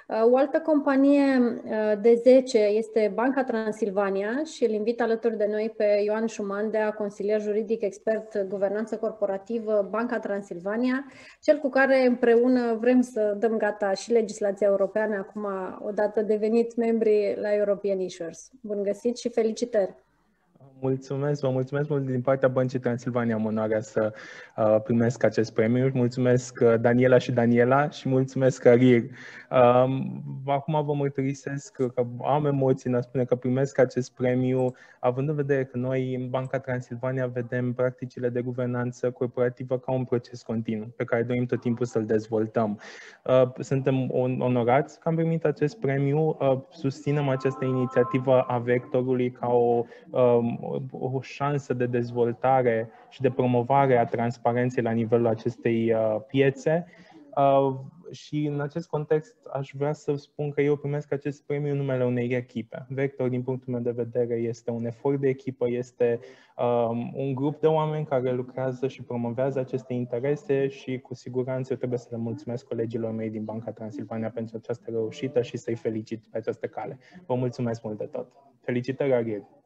O altă companie de 10 este Banca Transilvania și îl invit alături de noi pe Ioan Șumandea, consilier juridic expert guvernanță corporativă, Banca Transilvania, cel cu care împreună vrem să dăm gata și legislația europeană, acum odată devenit membri la European Issuers. Bun găsit și felicitări! Mulțumesc, vă mulțumesc mult din partea Băncii Transilvania, am onoarea să primesc acest premiu. Mulțumesc Daniela și Daniela și mulțumesc Arir. Acum vă mărturisesc că am emoții în a spune că primesc acest premiu, având în vedere că noi în Banca Transilvania vedem practicile de guvernanță corporativă ca un proces continuu, pe care dorim tot timpul să-l dezvoltăm. Suntem onorați că am primit acest premiu, susținem această inițiativă a Vectorului ca o șansă de dezvoltare și de promovare a transparenței la nivelul acestei piețe. Și în acest context aș vrea să spun că eu primesc acest premiu în numele unei echipe. Vector, din punctul meu de vedere, este un efort de echipă, este un grup de oameni care lucrează și promovează aceste interese și cu siguranță eu trebuie să le mulțumesc colegilor mei din Banca Transilvania pentru această reușită și să-i felicit pe această cale. Vă mulțumesc mult de tot. Felicitări, Ariel!